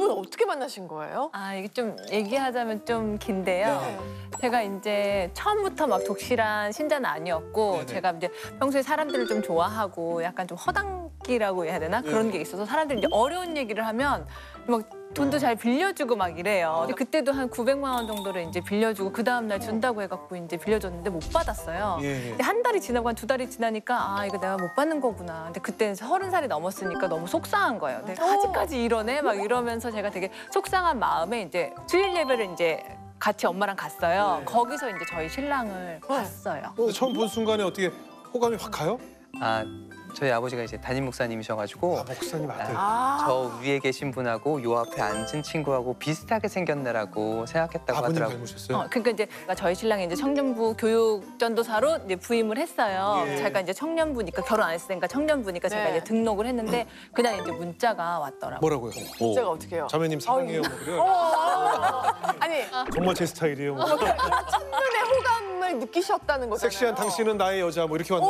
분은 어떻게 만나신 거예요? 아, 이게 좀 얘기하자면 좀 긴데요. 네. 제가 이제 처음부터 막 독실한 신자는 아니었고 네네. 제가 이제 평소에 사람들을 좀 좋아하고 약간 좀 허당끼라고 해야 되나? 그런 게 있어서 사람들이 이제 어려운 얘기를 하면 막 돈도 잘 빌려주고 막 이래요. 근데 그때도 한 900만 원 정도를 이제 빌려주고 그 다음 날 준다고 해갖고 이제 빌려줬는데 못 받았어요. 예. 근데 한 달이 지나고 한 2달이 지나니까 아 이거 내가 못 받는 거구나. 근데 그때는 30살이 넘었으니까 너무 속상한 거예요. 근데 아직까지 이러네 막 이러면서 제가 되게 속상한 마음에 이제 주일 예배를 이제 같이 엄마랑 갔어요. 거기서 이제 저희 신랑을 봤어요. 근데 처음 본 순간에 어떻게 호감이 확 가요? 아, 저희 아버지가 이제 담임 목사님이셔가지고 아, 목사님 아들. 저 위에 계신 분하고 요 앞에 앉은 친구하고 비슷하게 생겼네라고 생각했다고 아버님 하더라고요. 닮으셨어요? 그러니까 이제 저희 신랑이 이제 청년부 교육전도사로 이제 부임을 했어요. 예. 제가 이제 청년부니까 결혼 안 했으니까 청년부니까 제가 네. 이제 등록을 했는데 그날 이제 문자가 왔더라고요. 뭐라고요? 진짜가 어떻게 해요? 자매님 사랑해요. 뭐 그래요? 아니 정말 제 스타일이에요. 뭐. 첫눈에 호감을 느끼셨다는 거잖아요. 섹시한 당신은 나의 여자 뭐 이렇게 왔나요?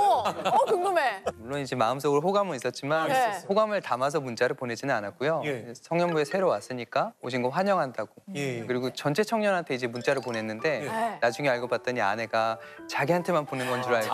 궁금해. 물론 이제 마음속으로 호감은 있었지만 네. 호감을 담아서 문자를 보내지는 않았고요. 예. 청년부에 새로 왔으니까 오신 거 환영한다고. 예. 그리고 전체 청년한테 이제 문자를 보냈는데 네. 나중에 알고 봤더니 아내가 자기한테만 보낸 건 줄 알고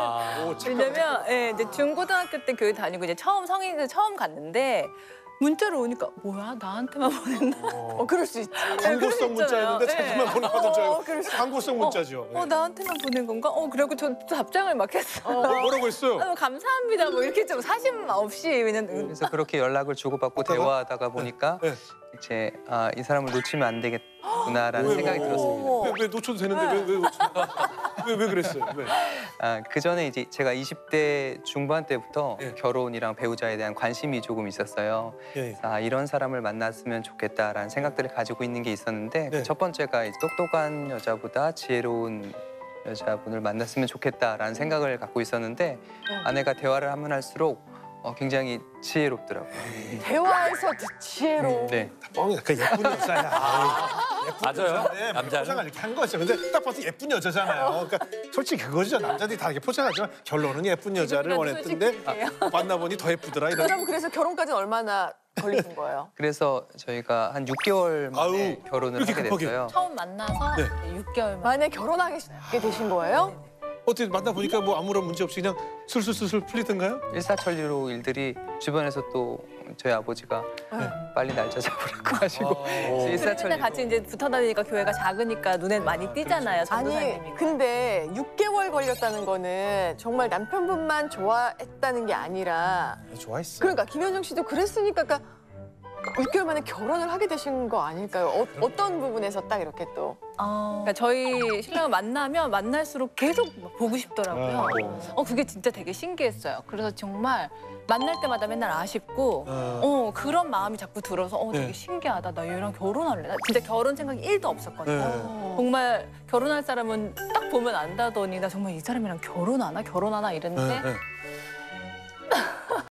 오, 왜냐면 이제 중고등학교 때 교회 다니고 이제 성인들 처음 갔는데 문자를 오니까 뭐야 나한테만 보냈나? 그럴 수 있지. 광고성 문자였는데 자기만 보낸 거는 줄 알고. 그럴 수 광고성 문자죠. 예. 나한테만 보낸 건가? 그리고 저 답장을 막 했어요. 뭐라고 했어요? 감사합니다. 뭐 이렇게 좀 사심 없이 왜냐면 그래서 그렇게 연락을 주고받고 대화하다가 보니까 네. 이제 이 사람을 놓치면 안 되겠구나라는 생각이 들었습니다. 왜 놓쳐도 되는데 왜 놓쳐? 왜 그랬어요? 왜? 그 전에 이제 제가 20대 중반 때부터 예. 결혼이랑 배우자에 대한 관심이 조금 있었어요. 예. 그래서 이런 사람을 만났으면 좋겠다라는 생각들을 가지고 있는 게 있었는데 네. 첫 번째가 이제 똑똑한 여자보다 지혜로운 여자분을 만났으면 좋겠다라는 생각을 갖고 있었는데 아내가 대화를 하면 할수록 굉장히 지혜롭더라고요. 대화에서 지혜로. 네. 뻥이야. 그 예쁜 여자야. 예쁜 맞아요. 여자인데 남자는. 포장을 이렇게 한 거죠. 근데 딱 봐도 예쁜 여자잖아요. 그러니까 솔직히 그거죠. 남자들이 다 이렇게 포장하지만 결론은 예쁜 여자를 원했는데 만나보니 더 예쁘더라. 이런. 그럼 그래서 결혼까지는 얼마나 걸리신 거예요? 그래서 저희가 한 6개월 만에 아우, 결혼을 이렇게 하게 급하게. 됐어요. 처음 만나서 네. 6개월 만에 만약에 결혼하게 되신 거예요? 어떻게 만나보니까 뭐 아무런 문제 없이 그냥 술술술술 풀리던가요? 일사천리로 일들이 주변에서 또 저희 아버지가 빨리 날짜 잡으라고 하시고 그래서 맨날 일사천리로 같이 이제 붙어 다니니까 교회가 작으니까 눈에 많이 띄잖아요. 아니 전도사님이. 근데 6개월 걸렸다는 거는 정말 남편분만 좋아했다는 게 아니라 좋아했어. 그러니까 김현정 씨도 그랬으니까 그러니까 6개월 만에 결혼을 하게 되신 거 아닐까요? 어떤 부분에서 딱 이렇게 또 그러니까 저희 신랑을 만나면 만날수록 계속 막 보고 싶더라고요. 그게 진짜 되게 신기했어요. 그래서 정말 만날 때마다 맨날 아쉽고 그런 마음이 자꾸 들어서 되게 네. 신기하다. 나 얘랑 결혼할래. 나 진짜 결혼 생각이 1도 없었거든요. 네. 정말 결혼할 사람은 딱 보면 안다더니 나 정말 이 사람이랑 결혼하나 이랬는데